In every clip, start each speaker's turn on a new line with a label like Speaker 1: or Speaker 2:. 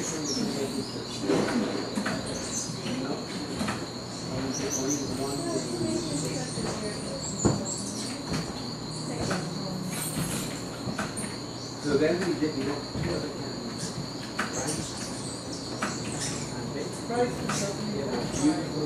Speaker 1: So then we did the two other cans, rice, and beautiful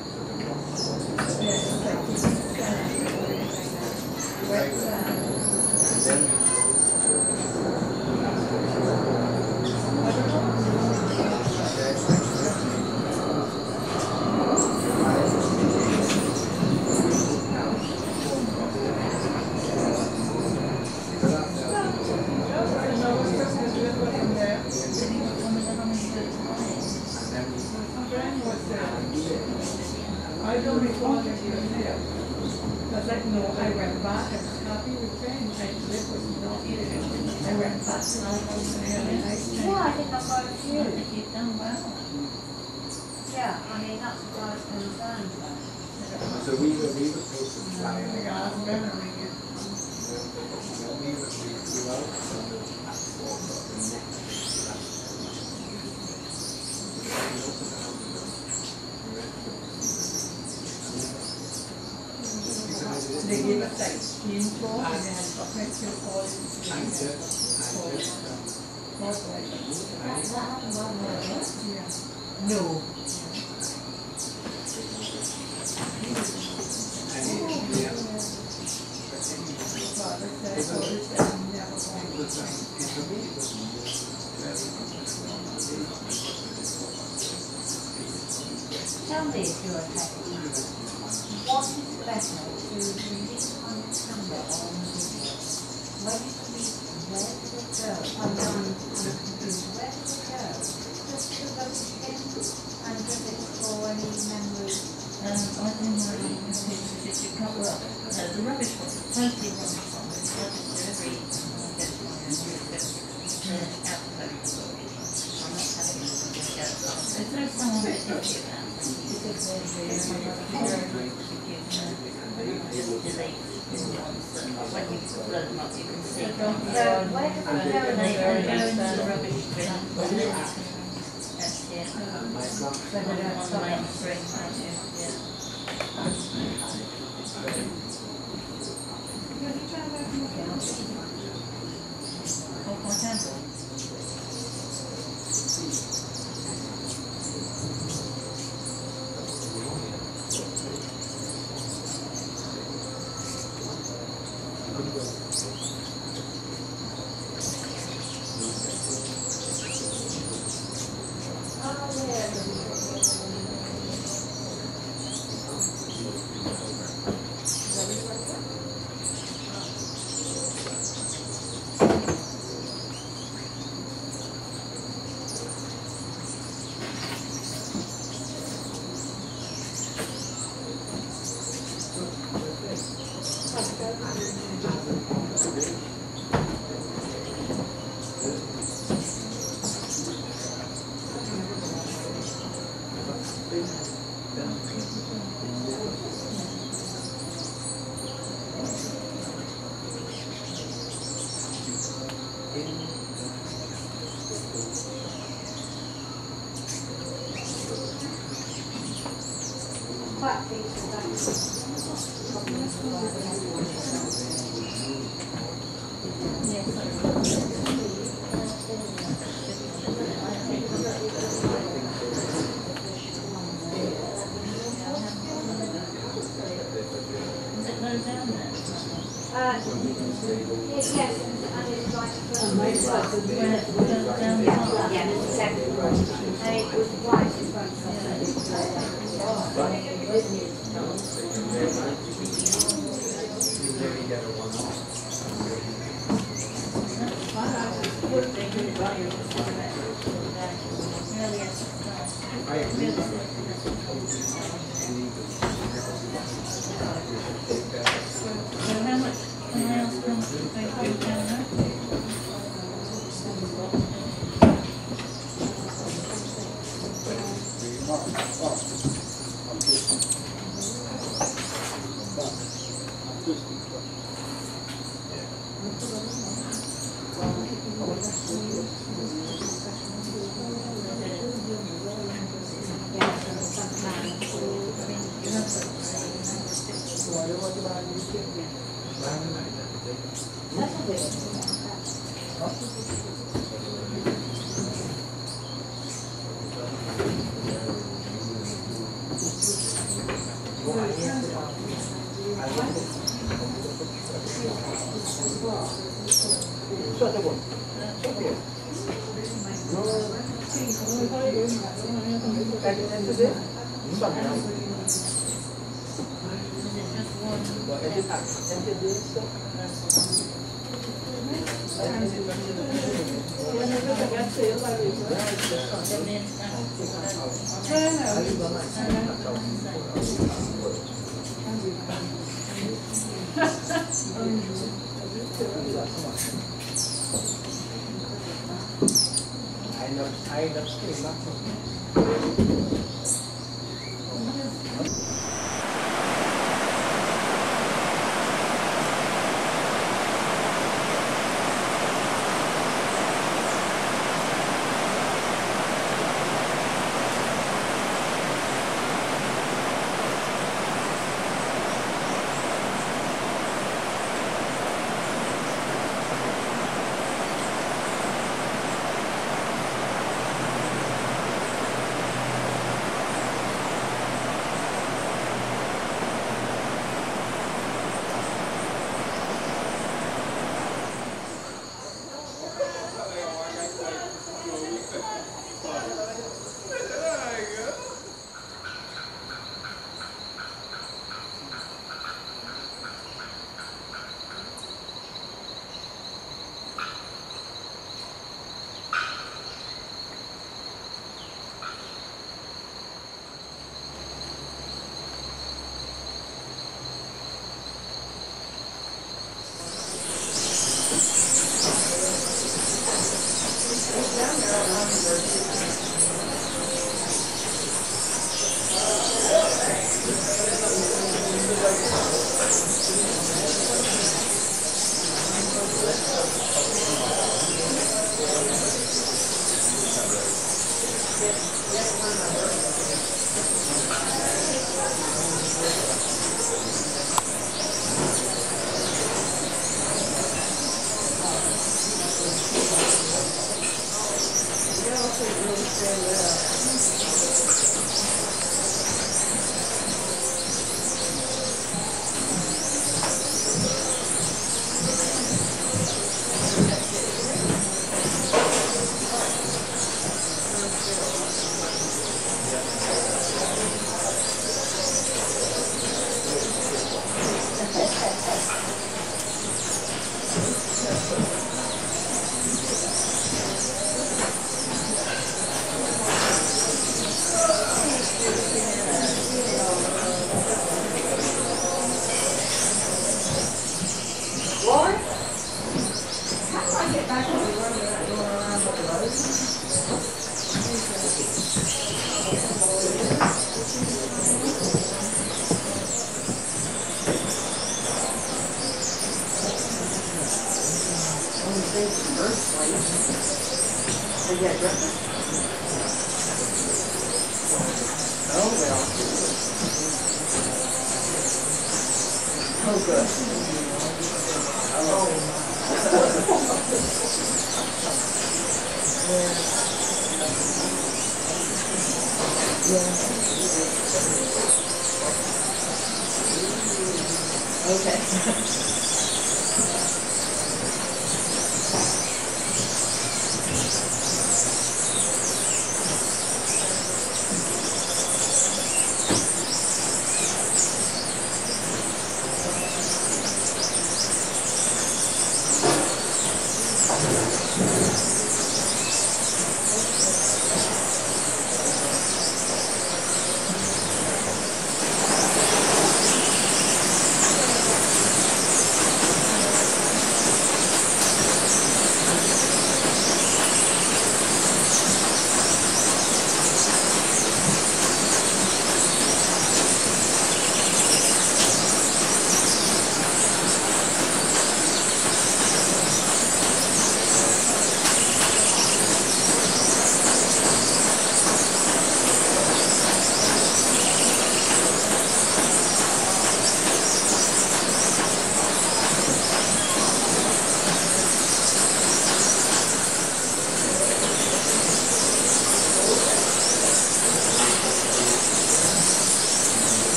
Speaker 2: I don't recall that he was there. Because I went back, I was happy with him. I lived with no eating. I went back to my house and I had a nice time.
Speaker 3: Yeah, I think I've got a few.
Speaker 2: I think you've done well.
Speaker 3: Yeah, I mean, that's what I was concerned about.
Speaker 1: So we were supposed to fly.
Speaker 2: I think I was remembering it.
Speaker 1: We were out on the platform of the next
Speaker 2: They gave us like skin tour and they had chocolate chip all in No.
Speaker 3: Tell me if you're happy. What is better to release on camera or on video? When you release, where does it go? On the computer, where does it go? Just to rubbish bin, and does it for any memories?
Speaker 2: I think my computer did cut well. The rubbish one, totally rubbish one. It's rubbish delivery. There's no someone that tells you that. Because there's when you load them up, you can see.
Speaker 3: So where does it go?
Speaker 2: They go into the rubbish bin. That's it. So they don't online spring, I do. Yeah. Hold my candle. So how much can I ask them to go down there?
Speaker 1: I end up staying back.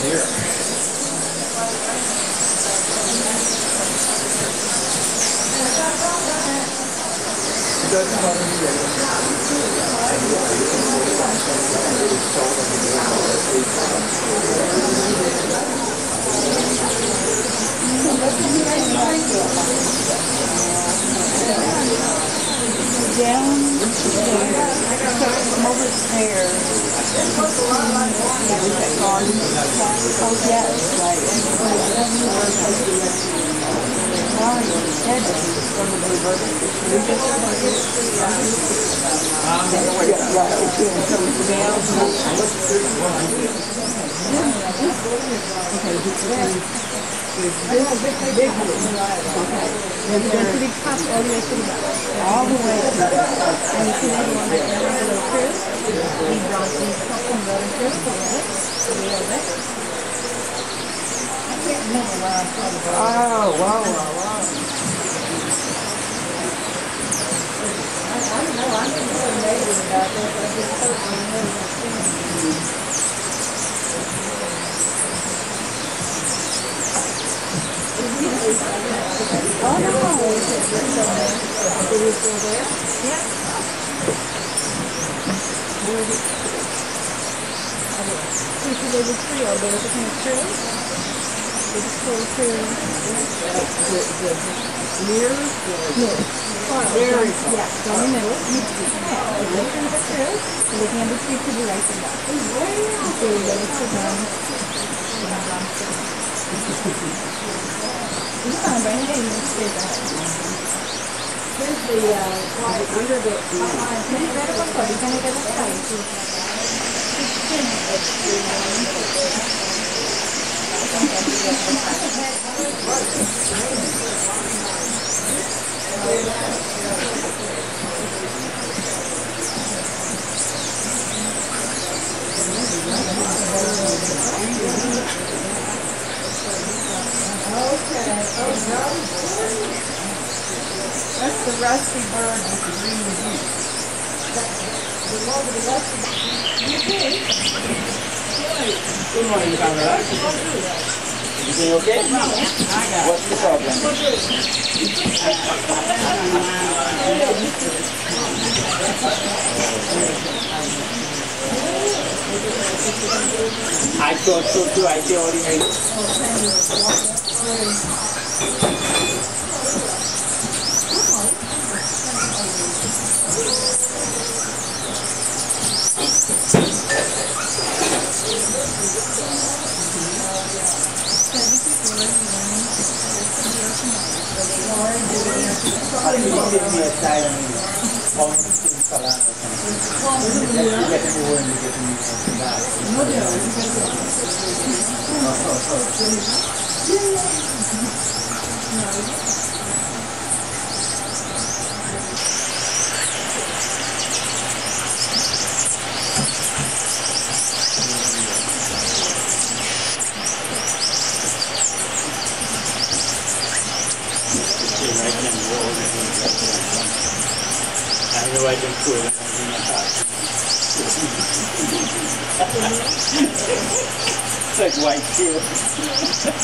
Speaker 2: That's the rusty bird with the green juice.
Speaker 4: Good morning, Camera. Everything okay? What's the problem? I thought so too. I already give me a time almost in Salana or something. You get to go and you get to meet some I can cool it in my house. It's like white steel.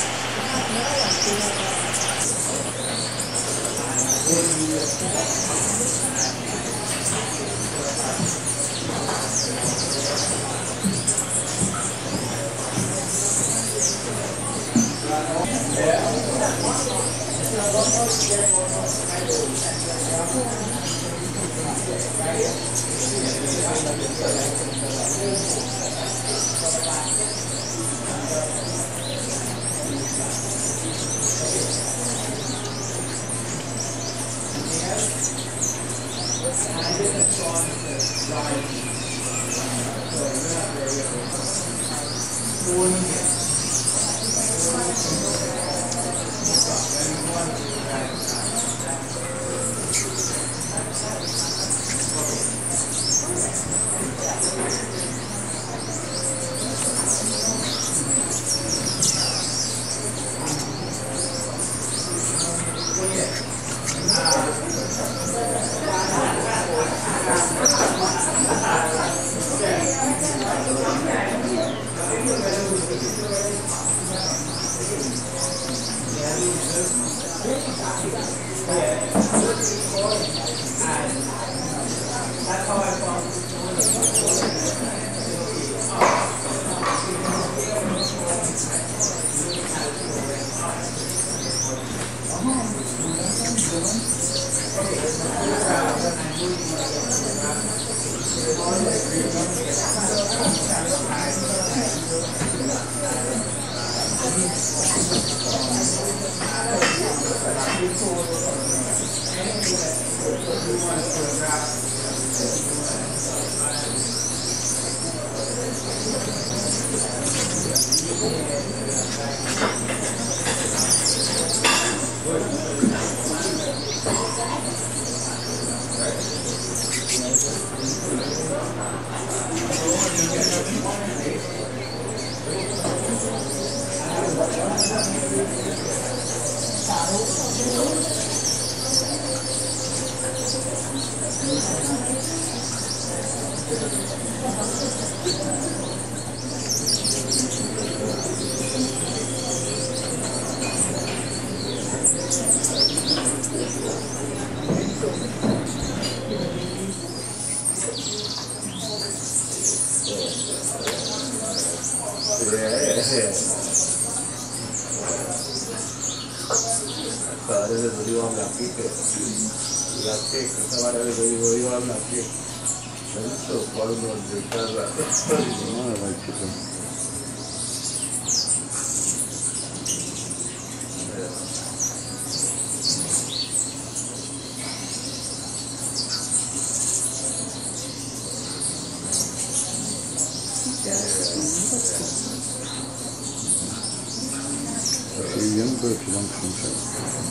Speaker 5: Young birds belong to themselves.